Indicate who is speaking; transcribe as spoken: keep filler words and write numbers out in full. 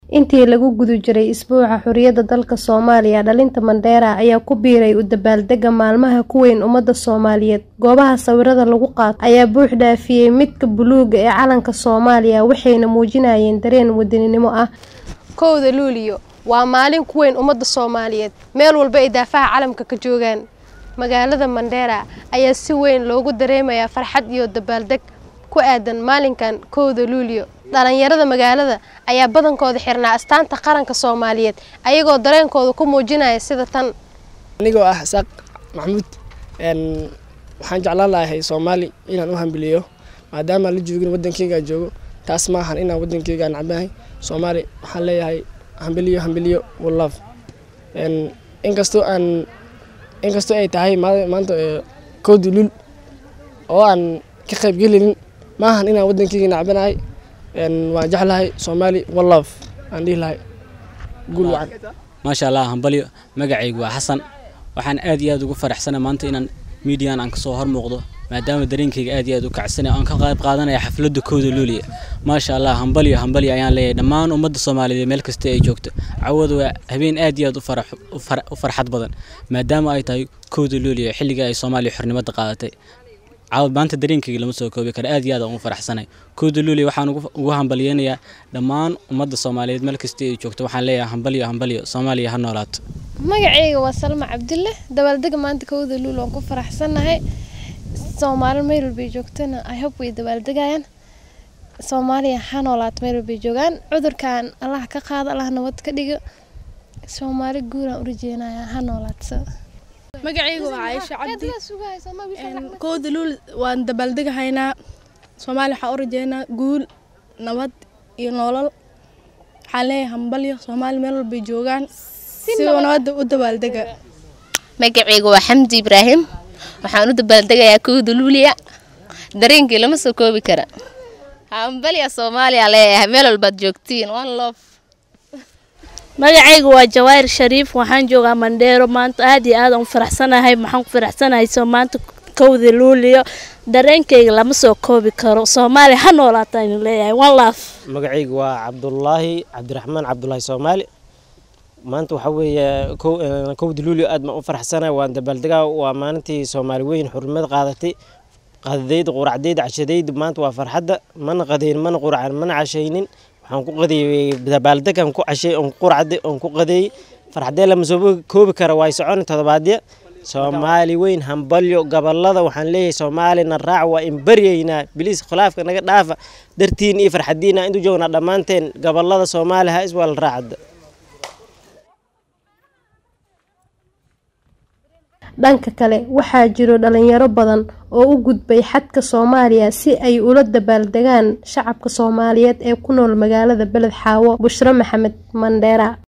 Speaker 1: Intii lagu guda jiray isbuuca xurriyadda dalka Soomaaliya, dhalinta Mandera ayaa ku biiray u dabaaldegga maalmaha ku weyn ummadda Soomaaliyeed. Goobaha sawirada lagu qaato ayaa buux dhaafiyay midabka buluugga ee calanka Soomaaliya, waxayna muujinayeen dareen wadaninimo ah. Kowda Luulyo waa maalin ku weyn ummadda Soomaaliyeed, meel walba ay daafaha calanka ka joogaan. Magaalada Mandera ayaa si weyn loogu dareemayaa farxad iyo dabaaldeg ku aadan maalinkan Kowda Luulyo. Dhalinyarada magaalada ayaa badankooda xirnaa astaanta qaranka Soomaaliyeed, ayagoo dareenkooda ku muujinaya sida tan.
Speaker 2: Anigoo ah Isaaq Maxamuud, een waxaan jeclaan lahaa Soomaali inaan u hambiliyo maadaama la joogin wadankayga joogo. Taas ma ahan inaan wadankayga nacabahay. Soomaali waxaan leeyahay hambiliyo hambiliyo love. een inkastoo aan inkastoo ay tahay maanta Kowda Luulyo oo aan ka qayb gelin, ma ahan inaan wadankayga nacabahay. een waan jeclahay Soomaali love aan dhihi lahay guul wacan.
Speaker 3: ما شاء الله همبليو magacaygu waa Xasan. waxaan aad iyo aad ugu faraxsanahay maanta inaan meedian aan ka soo hor muuqdo maadaama dareenkayga aad iyo aad u kacsanay aan ka qayb qaadanayo xafladda Kowda Luulyo. ما شاء الله همبليو همبليو ayaan leeyahay dhammaan ummadda Soomaaliyeed meel kasta ay joogto. Cawadu waa habeen aad iyo aad u farax u farxad badan maadaama ay tahay Kowda Luulyo xilliga ay Soomaaliya xornimada qaadatay. عاود maanta dareenkayga lama soo koobi karo aad iyo aad aan u faraxsanahay. Kowda Luulyo waxaan ugu hambaliyeenayaa dhammaan ummadda Soomaaliyeed meel kasta ay joogto. waxaan leeyahay hambaliyo hambaliyo Soomaaliya ha noolaato.
Speaker 4: magacayga waa Salma Cabdulle. dabaaldega maanta Kowda Luulyo waan ku faraxsanahay. Soomaali meel walba joogtana I hope way dabaaldegayaan. Soomaaliya ha noolaato meel walba joogaan. cudurkan Allah ka qaado, Allah nabad ka dhigo. Soomaali guur aan u rajeynayaa ha noolaato.
Speaker 5: magacaygu waa Aisha Cabdi. Kowda Luulyo waan dabaaldegahaynaa. Soomaaliya waxaan u rajeynaa guul, nabad iyo nolol. waxaan leeyahay hambalyo Soomaali meel walba joogaan si nabad u dabaaldega.
Speaker 6: magacaygu waa Xamdi Ibraahim. waxaan u dabaaldegayaa Kowda Luulyo. dareenkii lama soo koobi kara. hambalyo Soomaaliya leeyahay meel walba joogtiin. one love.
Speaker 7: magacaygu waa Jawaar Shariif. waxaan joogaa Mandera maanta aad iyo aad aan u faraxsanahay. maxaan ku faraxsanahay soo maanta Kowda Luulyo. dareenkayga lama soo koobi karo. Soomaali ha noolaato aan leeyahay one love.
Speaker 8: magacaygu waa Cabdullaahi Cabdiraxmaan Cabdullaahi Soomaali. maanta waxa weeye Kowda Luulyo aad ma u faraxsanahay. waan dabaaldegaa waa maalintii Soomaali weyn xurmad qaadatay. qadadeed quracdeed cashadeed maanta waa farxadda. mana qadeyn mana quracan mana cashaynin. waxaan ku qadeeyay dabaaldegan ku cashay on quracde on ku qadeey farxadee lama soo koobi karo. way socon toddobaadyo. Soomaali weyn hambalyo gabalada waxaan leeyahay Soomaalina raac waa in baryeynaa bilis khilaafka naga dhaafa dartiin iyo farxadiina intu joogna dhamaanteen gabalada Soomaaliha is wal raacada.
Speaker 1: dhanka kale waxaa jiro dhalinyaro badan oo u gudbay xadka Soomaaliya si ay ula dabaaldegaan shacabka Soomaaliyeed ee ku nool magaalada Beled Xaawo. Bushra Maxamed, Mandera.